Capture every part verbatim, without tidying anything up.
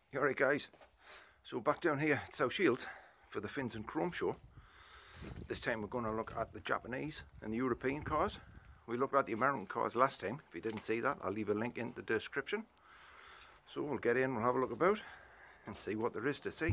Alright guys, so back down here at South Shields for the Fins and Chrome show. This time we're going to look at the Japanese and the European cars. We looked at the American cars last time. If you didn't see that, I'll leave a link in the description. So we'll get in, we'll have a look about and see what there is to see.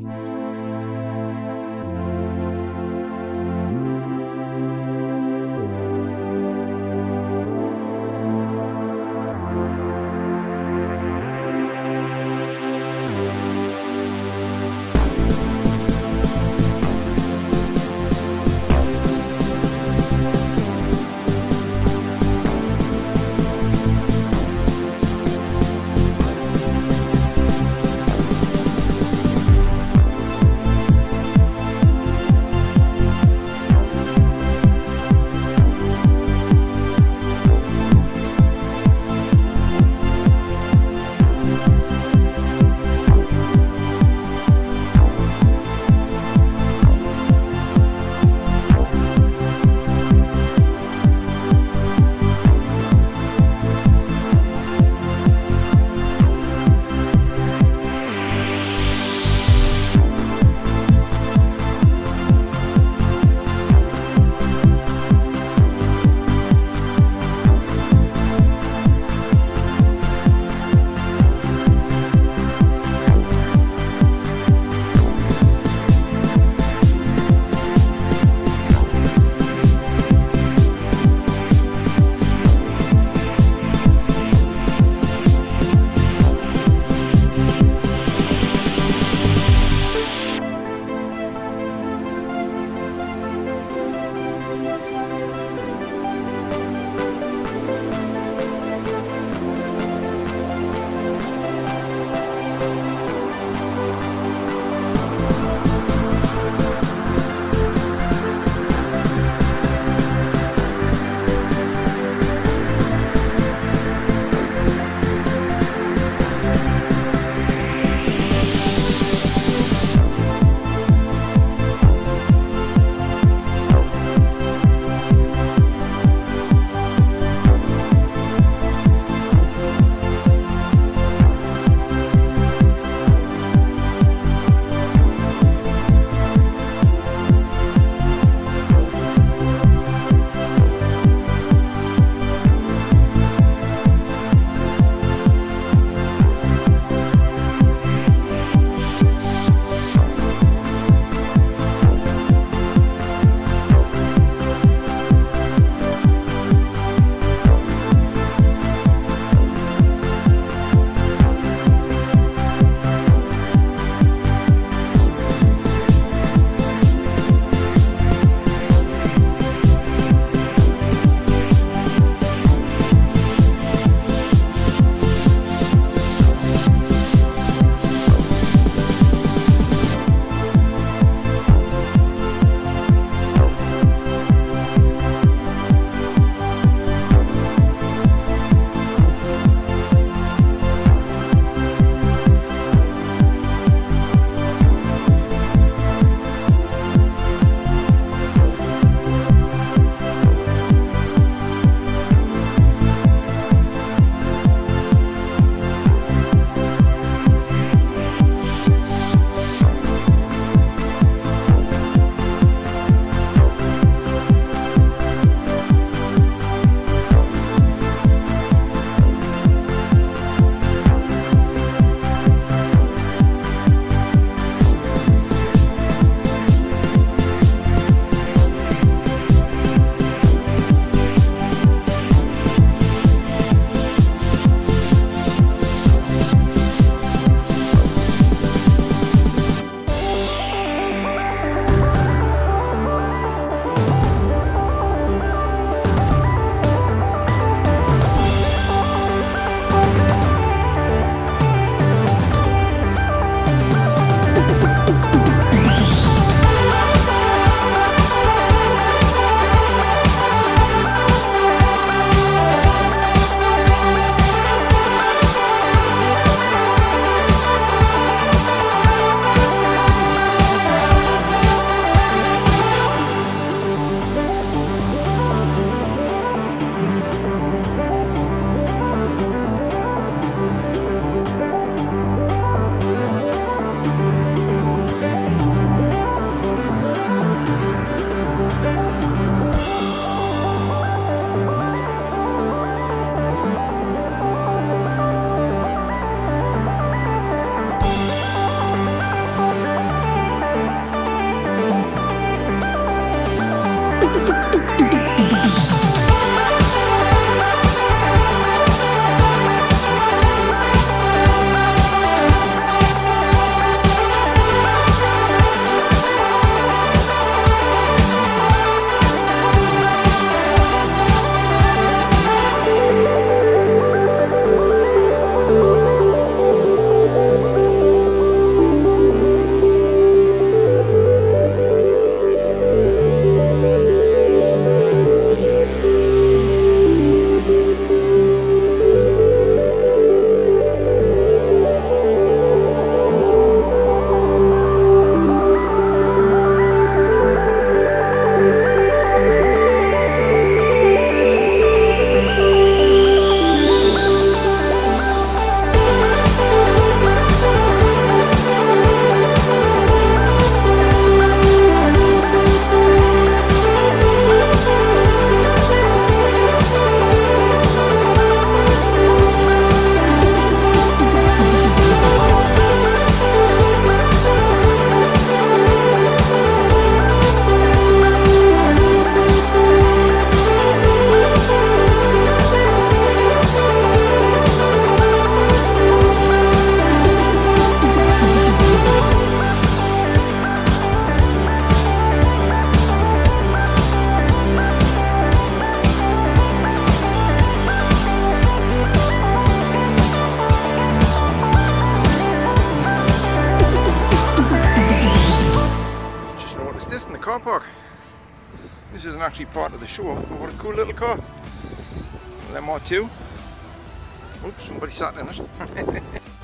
car park. This isn't actually part of the show, but what a cool little car. M R two. Oops, somebody sat in it.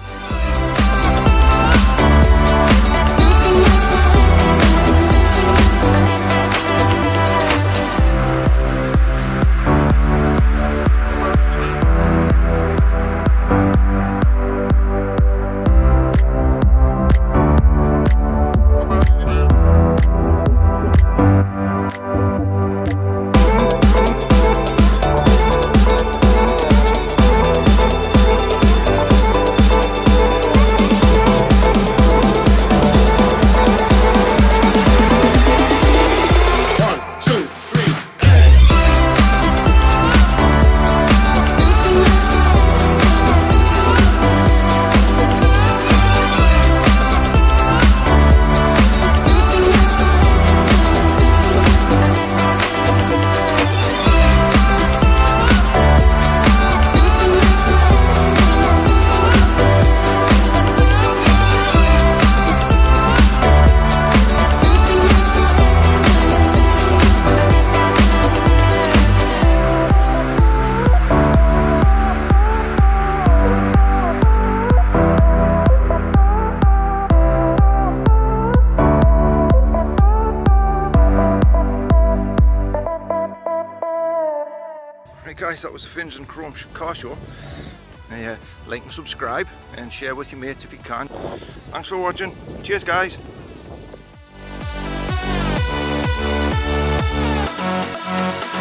Right guys, that was the Fins and Chrome Car Show. Uh, like and subscribe and share with your mates if you can. Thanks for watching. Cheers guys. We'll be right back.